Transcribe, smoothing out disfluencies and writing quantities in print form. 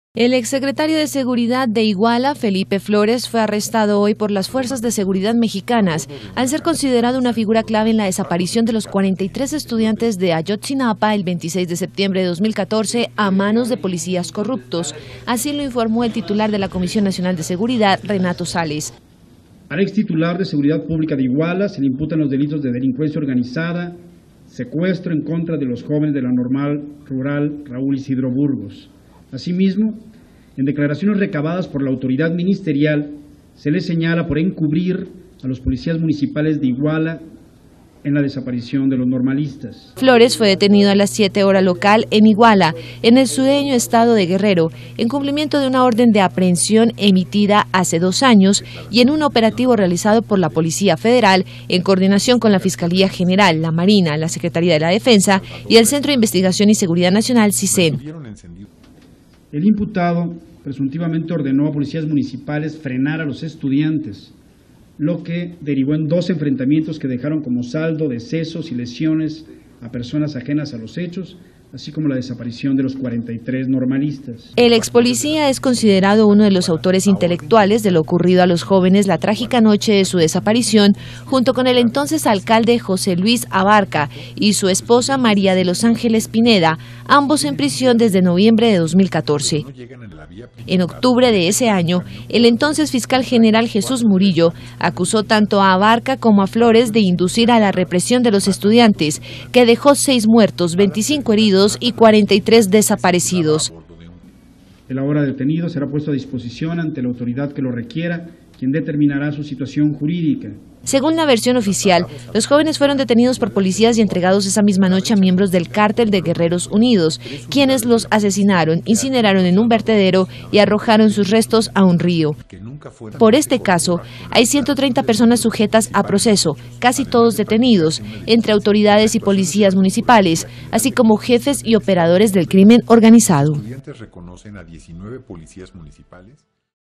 El exsecretario de Seguridad de Iguala, Felipe Flores, fue arrestado hoy por las fuerzas de seguridad mexicanas al ser considerado una figura clave en la desaparición de los 43 estudiantes de Ayotzinapa el 26 de septiembre de 2014 a manos de policías corruptos. Así lo informó el titular de la Comisión Nacional de Seguridad, Renato Sales. Al ex titular de Seguridad Pública de Iguala se le imputan los delitos de delincuencia organizada, secuestro en contra de los jóvenes de la Normal Rural Raúl Isidro Burgos. Asimismo, en declaraciones recabadas por la autoridad ministerial, se le señala por encubrir a los policías municipales de Iguala en la desaparición de los normalistas. Flores fue detenido a las 7 horas local en Iguala, en el sureño estado de Guerrero, en cumplimiento de una orden de aprehensión emitida hace 2 años y en un operativo realizado por la Policía Federal en coordinación con la Fiscalía General, la Marina, la Secretaría de la Defensa y el Centro de Investigación y Seguridad Nacional, CISEN. El imputado presuntivamente ordenó a policías municipales frenar a los estudiantes, lo que derivó en 2 enfrentamientos que dejaron como saldo decesos y lesiones a personas ajenas a los hechos, así como la desaparición de los 43 normalistas. El ex policía es considerado uno de los autores intelectuales de lo ocurrido a los jóvenes la trágica noche de su desaparición, junto con el entonces alcalde José Luis Abarca y su esposa María de los Ángeles Pineda, ambos en prisión desde noviembre de 2014. En octubre de ese año, el entonces fiscal general Jesús Murillo acusó tanto a Abarca como a Flores de inducir a la represión de los estudiantes, que dejó 6 muertos, 25 heridos y 43 desaparecidos. El ahora detenido será puesto a disposición ante la autoridad que lo requiera, quien determinará su situación jurídica. Según la versión oficial, los jóvenes fueron detenidos por policías y entregados esa misma noche a miembros del Cártel de Guerreros Unidos, quienes los asesinaron, incineraron en un vertedero y arrojaron sus restos a un río. Por este caso, hay 130 personas sujetas a proceso, casi todos detenidos, entre autoridades y policías municipales, así como jefes y operadores del crimen organizado. Los estudiantes reconocen a 19 policías municipales.